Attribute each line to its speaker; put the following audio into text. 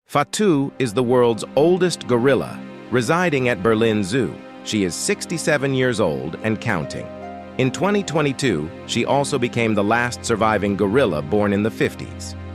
Speaker 1: Fatou is the world's oldest gorilla, residing at Berlin Zoo. She is 67 years old and counting. In 2022, she also became the last surviving gorilla born in the 50s.